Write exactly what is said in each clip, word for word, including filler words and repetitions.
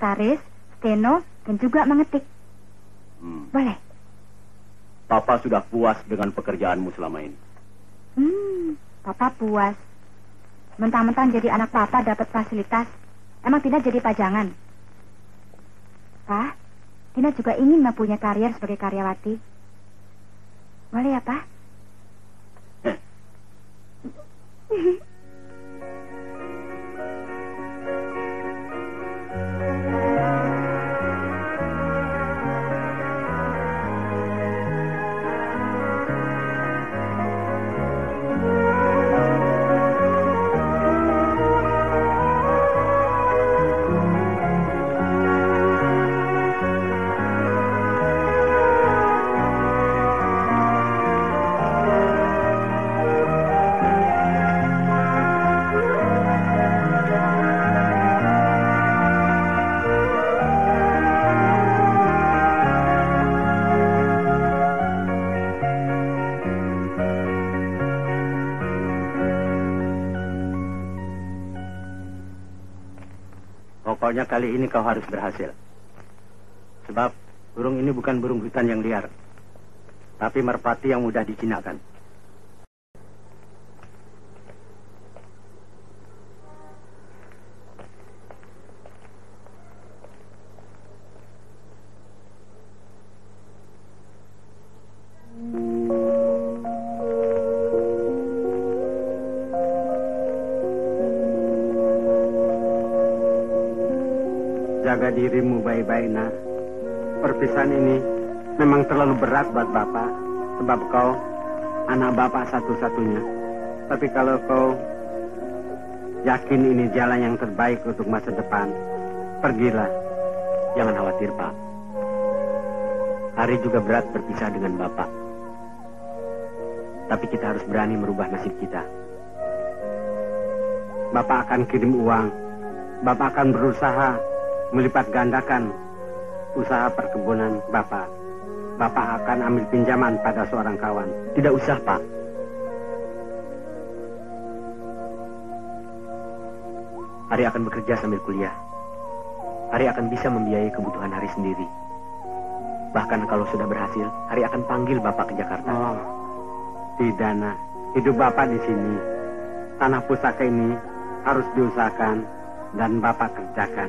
sekretaris, steno, dan juga mengetik. Hmm. Boleh? Papa sudah puas dengan pekerjaanmu selama ini. Hmm, Papa puas. Mentang-mentang jadi anak Papa dapat fasilitas, emang Tina jadi pajangan? Pak, Tina juga ingin mempunyai karier sebagai karyawati. Boleh ya, Pak? Pokoknya kali ini kau harus berhasil. Sebab burung ini bukan burung hutan yang liar, tapi merpati yang mudah dijinakkan. Jaga dirimu baik-baik, nak. Perpisahan ini memang terlalu berat buat Bapak, sebab kau anak Bapak satu-satunya. Tapi kalau kau yakin ini jalan yang terbaik untuk masa depan, pergilah. Jangan khawatir, Pak. Hari juga berat berpisah dengan Bapak. Tapi kita harus berani merubah nasib kita. Bapak akan kirim uang. Bapak akan berusaha melipat gandakan usaha perkebunan Bapak. Bapak akan ambil pinjaman pada seorang kawan. Tidak usah, Pak. Hari akan bekerja sambil kuliah. Hari akan bisa membiayai kebutuhan Hari sendiri. Bahkan kalau sudah berhasil, Hari akan panggil Bapak ke Jakarta. Oh, tidak, nak. Hidup Bapak di sini. Tanah pusaka ini harus diusahakan dan Bapak kerjakan.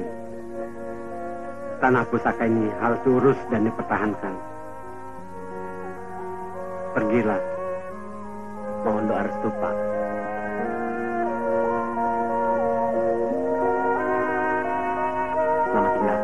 Tanah pusaka ini harus diurus dan dipertahankan. Pergilah. Mohon doa restu, Pak. Selamat tinggal.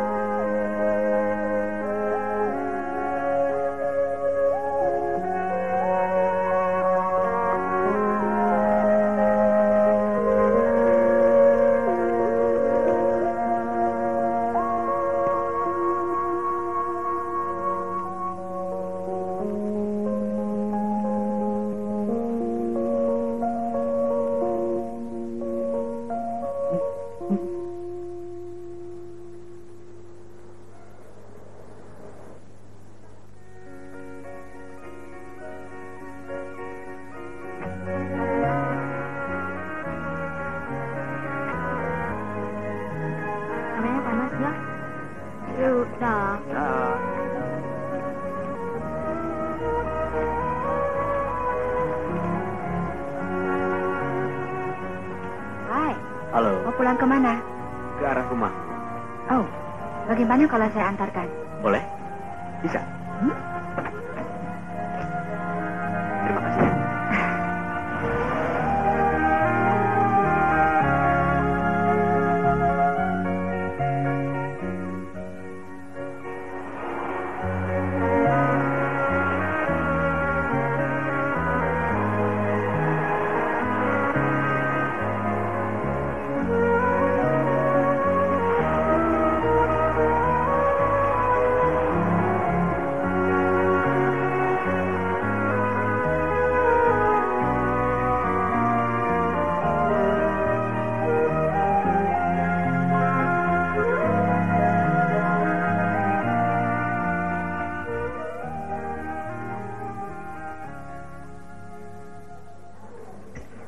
Pulang kemana? Ke arah rumah. Oh, bagaimana kalau saya antarkan? Boleh? Bisa. Hmm? Terima kasih.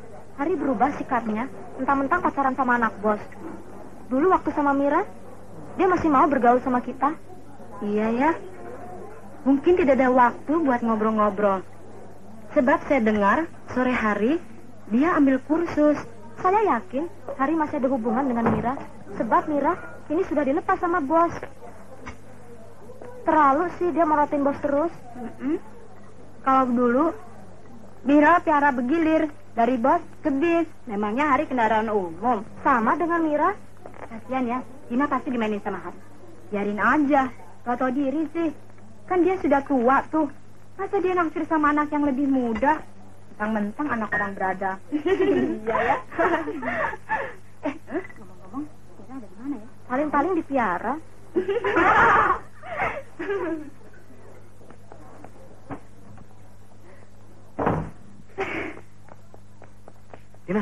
Berubah sikapnya, mentang-mentang pacaran sama anak bos. Dulu waktu sama Mira, dia masih mau bergaul sama kita. Iya ya. Mungkin tidak ada waktu buat ngobrol-ngobrol. Sebab saya dengar sore hari dia ambil kursus. Saya yakin Hari masih ada hubungan dengan Mira. Sebab Mira ini sudah dilepas sama bos. Terlalu sih dia morotin bos terus. Mm-mm. Kalau dulu Mira piara begilir dari bos ke bis. Memangnya Hari kendaraan umum. Sama dengan Mira. Kasian ya, Tina pasti dimainin sama Hari. Biarin aja, tau-tau diri sih. Kan dia sudah tua tuh. Masa dia naksir sama anak yang lebih muda? Mentang-mentang anak orang berada. Iya ya. eh, ngomong-ngomong, Tina ada di mana ya? Paling-paling di piara. Tina.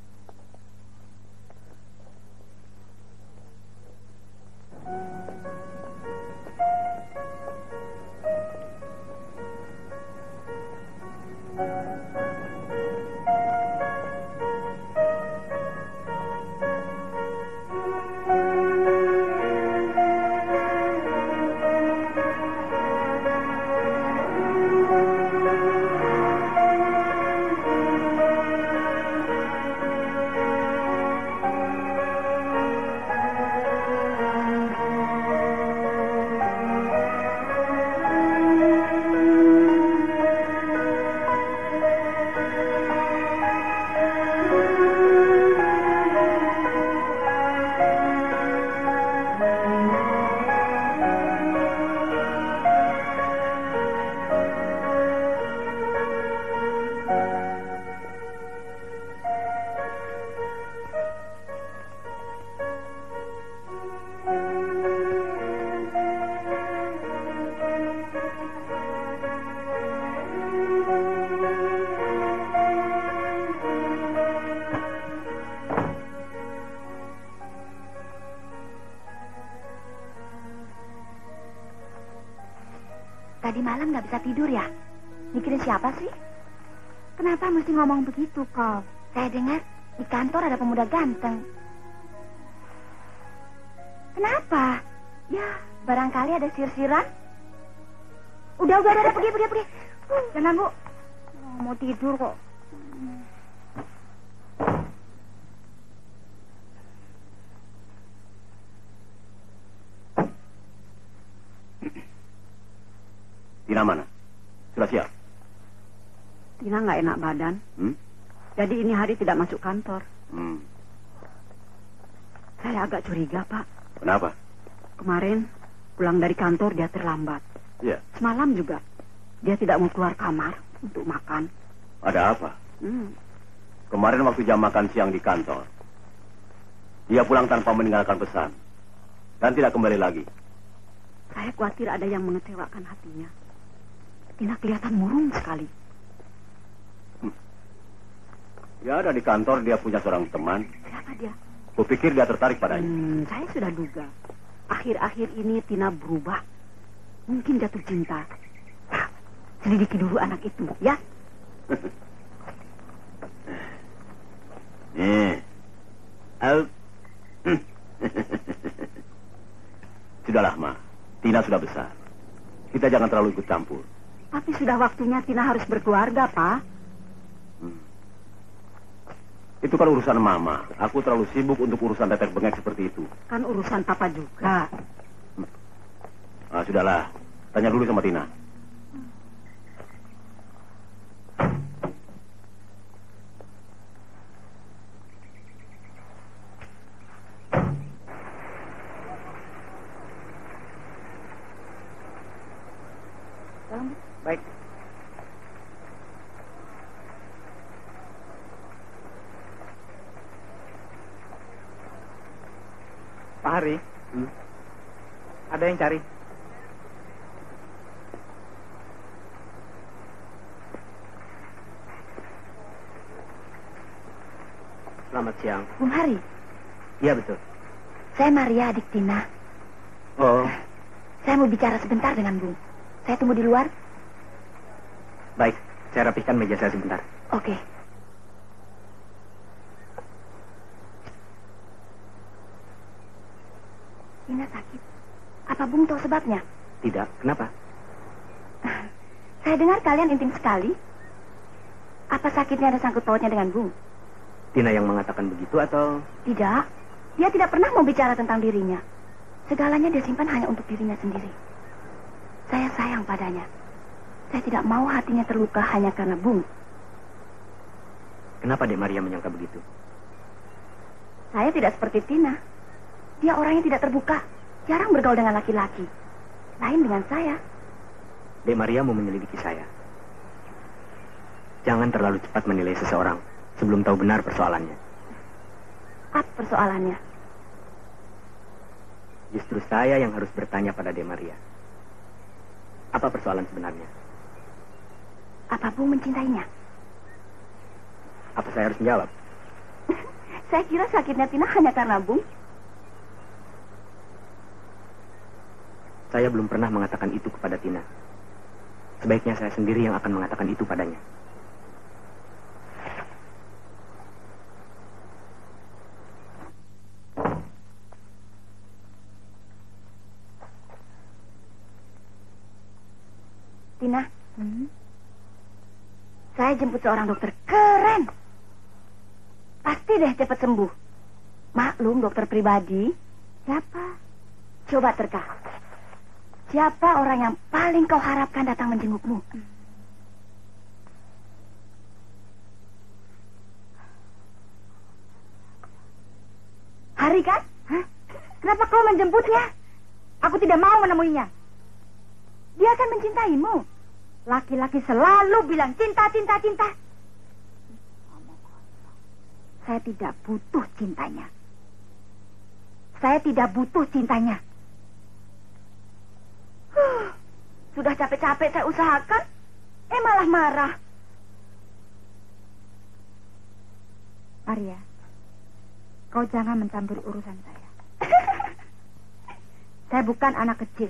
Tadi malam nggak bisa tidur ya? Mikirin siapa sih? Kenapa mesti ngomong begitu kau? Saya dengar di kantor ada pemuda ganteng. Kenapa? Ya, barangkali ada sir-siran. Udah, udah, udah, pergi, pergi, pergi. Uh, jangan, Bu. Oh, mau tidur kok. Tina mana? Sudah siap? Tina nggak enak badan. Hmm? Jadi ini hari tidak masuk kantor. Hmm. Saya agak curiga, Pak. Kenapa? Kemarin pulang dari kantor dia terlambat. Iya. Semalam juga dia tidak mau keluar kamar untuk makan. Ada apa? Hmm. Kemarin waktu jam makan siang di kantor, dia pulang tanpa meninggalkan pesan dan tidak kembali lagi. Saya khawatir ada yang mengecewakan hatinya. Tina kelihatan murung sekali. Hmm. Ya, ada di kantor dia punya seorang teman. Siapa dia? Kupikir dia tertarik padanya. Hmm, saya sudah duga. Akhir-akhir ini Tina berubah. Mungkin jatuh cinta. Nah, selidiki dulu anak itu, ya? Nih. Out. Sudahlah, Ma. Tina sudah besar. Kita jangan terlalu ikut campur. Tapi sudah waktunya Tina harus berkeluarga, Pak. Hmm. Itu kan urusan Mama. Aku terlalu sibuk untuk urusan tetek bengek seperti itu. Kan urusan Papa juga. Hmm. Ah, sudahlah. Tanya dulu sama Tina. Baik. Pak Hari, Hmm? ada yang cari. Selamat siang. Bung Hari, Iya, betul. saya Maria, adik Tina. Oh, Saya mau bicara sebentar dengan Bung. Saya tunggu di luar. baik. Saya rapihkan meja saya sebentar. Oke. Tina sakit. Apa Bung tahu sebabnya? Tidak, kenapa? Saya dengar kalian intim sekali. Apa sakitnya ada sangkut pautnya dengan Bung? Tina yang mengatakan begitu atau... Tidak. Dia tidak pernah mau bicara tentang dirinya. Segalanya dia simpan hanya untuk dirinya sendiri. Saya sayang padanya. Saya tidak mau hatinya terluka hanya karena Bung. Kenapa Dek Maria menyangka begitu? Saya tidak seperti Tina. Dia orangnya tidak terbuka. Jarang bergaul dengan laki-laki. Lain dengan saya. Dek Maria mau menyelidiki saya. Jangan terlalu cepat menilai seseorang sebelum tahu benar persoalannya. Apa persoalannya? Justru saya yang harus bertanya pada Dek Maria. Apa persoalan sebenarnya? Apa Bung mencintainya? Apa saya harus menjawab? Saya kira sakitnya Tina hanya karena Bung. Saya belum pernah mengatakan itu kepada Tina. Sebaiknya saya sendiri yang akan mengatakan itu padanya. Tina, hmm? Saya jemput seorang dokter keren. Pasti deh cepat sembuh. Maklum dokter pribadi. Siapa? Coba terka. Siapa orang yang paling kau harapkan datang menjengukmu? Hari kan? Hah? Kenapa kau menjemputnya? Aku tidak mau menemuinya. Dia akan mencintaimu. Laki-laki selalu bilang cinta, cinta, cinta. Saya tidak butuh cintanya. Saya tidak butuh cintanya. Huh, sudah capek-capek saya usahakan, eh malah marah. Maria, kau jangan mencampuri urusan saya. Saya bukan anak kecil.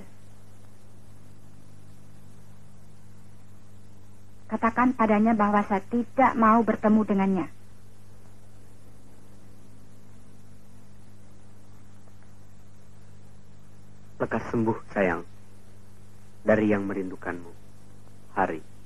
Katakan padanya bahwa saya tidak mau bertemu dengannya. Lekas sembuh, sayang, dari yang merindukanmu, Hari.